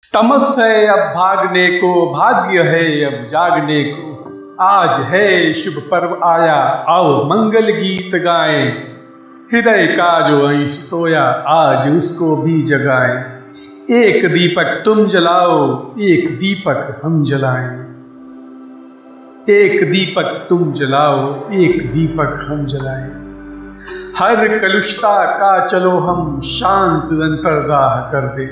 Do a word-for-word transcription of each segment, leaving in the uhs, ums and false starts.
तमस है अब भागने को, भाग्य है अब जागने को। आज है शुभ पर्व आया, आओ मंगल गीत गाएं। हृदय का जो अंश सोया, आज उसको भी जगाएं। एक दीपक तुम जलाओ, एक दीपक हम जलाएं। एक दीपक तुम जलाओ, एक दीपक हम जलाएं। हर कलुषता का चलो हम शांत अंतर्दाह कर दे।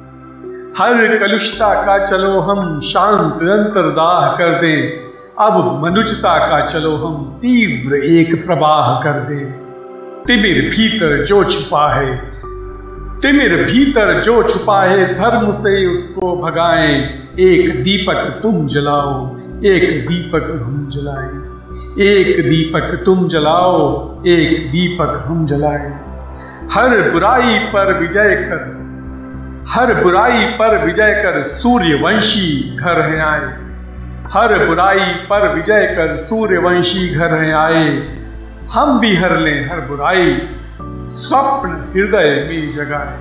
हर कलुषता का चलो हम शांत अंतर्दाह कर दें। अब मनुष्यता का चलो हम तीव्र एक प्रवाह कर दें। तिमिर भीतर जो छुपा है, तिमिर भीतर जो छुपा है, धर्म से उसको भगाएं। एक दीपक तुम जलाओ, एक दीपक हम जलाएं। एक दीपक तुम जलाओ, एक दीपक हम जलाएं। हर बुराई पर विजय कर, हर बुराई पर विजय कर सूर्यवंशी घर हैं आए। हर बुराई पर विजय कर सूर्यवंशी घर हैं आए। हम भी हर लें हर बुराई, स्वप्न हृदय में जगाए।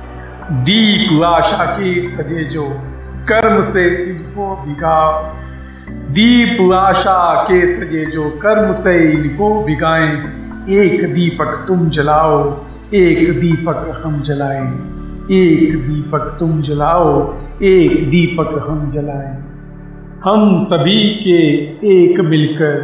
दीप आशा के सजे जो, कर्म से इनको भिगाओ। दीप आशा के सजे जो, कर्म से इनको भिगाएं। एक दीपक तुम जलाओ, एक दीपक हम जलाएं। एक दीपक तुम जलाओ, एक दीपक हम जलाएं। हम सभी के एक मिलकर,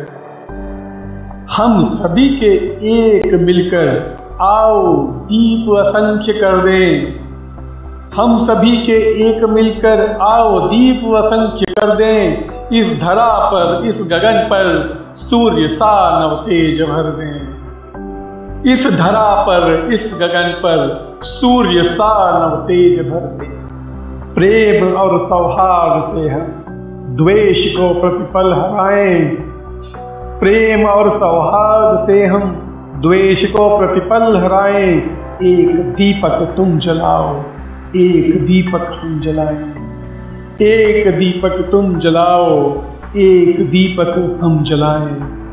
हम सभी के एक मिलकर, आओ दीप असंख्य कर दें। हम सभी के एक मिलकर, आओ दीप असंख्य कर दें। इस धरा पर, इस गगन पर सूर्य सा नव तेज भर दें। इस धरा पर, इस गगन पर सूर्य सा नव तेज भर दे। प्रेम और सौहार्द से हम द्वेष को प्रतिपल हराएं। प्रेम और सौहार्द से हम द्वेष को प्रतिपल हराएं। एक दीपक तुम जलाओ, एक दीपक हम जलाएं। एक दीपक तुम जलाओ, एक दीपक हम जलाएं।